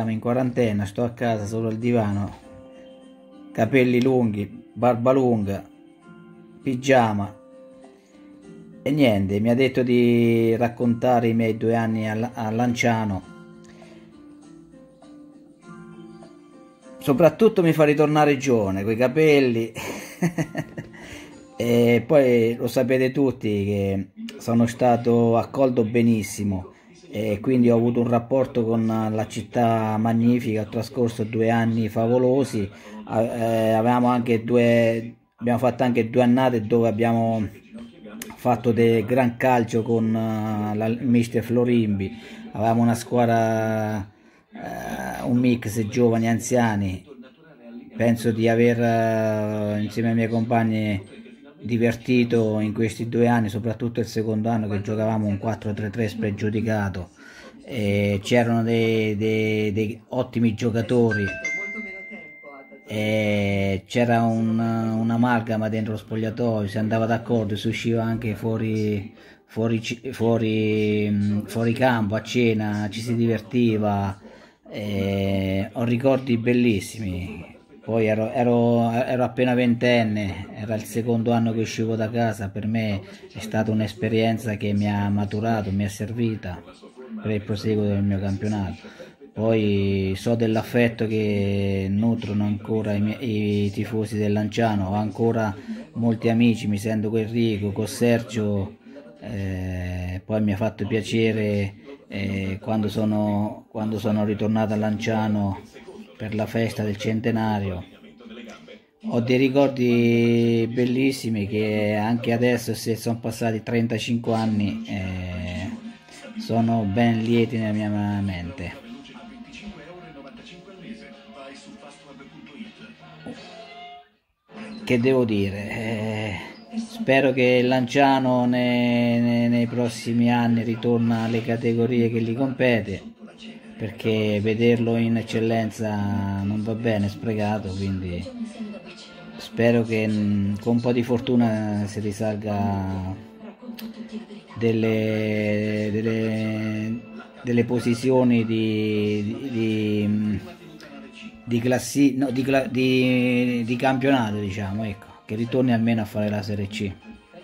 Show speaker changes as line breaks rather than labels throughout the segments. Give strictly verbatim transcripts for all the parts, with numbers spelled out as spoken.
stiamo in quarantena, sto a casa solo al divano, capelli lunghi, barba lunga, pigiama e niente, mi ha detto di raccontare i miei due anni a, a Lanciano. Soprattutto mi fa ritornare giovane, coi capelli. E poi lo sapete tutti che sono stato accolto benissimo e quindi ho avuto un rapporto con la città magnifica, ho trascorso due anni favolosi, eh, avevamo anche due, abbiamo fatto anche due annate dove abbiamo fatto del gran calcio con uh, la, il mister Florimbi, avevamo una squadra, uh, un mix giovani e anziani. Penso di aver uh, insieme ai miei compagni divertito in questi due anni, soprattutto il secondo anno che giocavamo un quattro tre tre spregiudicato, e c'erano dei, dei, dei ottimi giocatori e c'era un, un'amalgama dentro lo spogliatoio, si andava d'accordo, si usciva anche fuori, fuori, fuori, fuori campo a cena, ci si divertiva, e ho ricordi bellissimi. Poi ero, ero, ero appena ventenne, era il secondo anno che uscivo da casa, per me è stata un'esperienza che mi ha maturato, mi è servita per il proseguo del mio campionato. Poi so dell'affetto che nutrono ancora i, miei, i tifosi del Lanciano, ho ancora molti amici, mi sento con Enrico, con Sergio, eh, poi mi ha fatto piacere eh, quando, sono, quando sono ritornato a Lanciano per la festa del centenario. Ho dei ricordi bellissimi che anche adesso, se sono passati trentacinque anni, eh, sono ben lieti nella mia mente. Che devo dire? Eh, spero che il Lanciano ne, ne, nei prossimi anni ritorna alle categorie che gli compete, perché vederlo in eccellenza non va bene, è sprecato, quindi spero che mh, con un po' di fortuna si risalga delle, delle, delle posizioni di, di, di, classi, no, di, di, di campionato, diciamo, ecco, che ritorni almeno a fare la Serie C.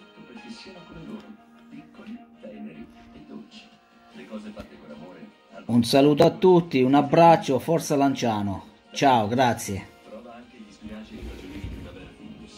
Un saluto a tutti, un abbraccio, forza Lanciano, ciao, grazie.